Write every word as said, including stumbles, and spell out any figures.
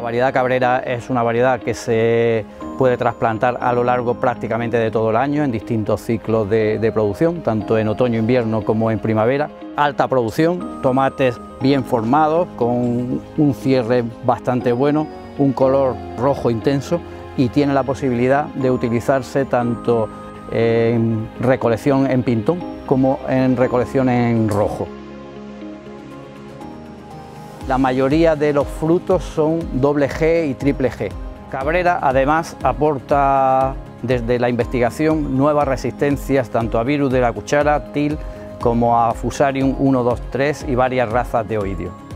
variedad Cabrera es una variedad que se puede trasplantar a lo largo prácticamente de todo el año en distintos ciclos de, de producción, tanto en otoño, invierno como en primavera. Alta producción, tomates bien formados, con un cierre bastante bueno, un color rojo intenso y tiene la posibilidad de utilizarse tanto en recolección en pintón como en recolección en rojo. La mayoría de los frutos son doble G y triple G. Cabrera además aporta desde la investigación nuevas resistencias tanto a virus de la cuchara, til, como a Fusarium uno, dos, tres y varias razas de oidio.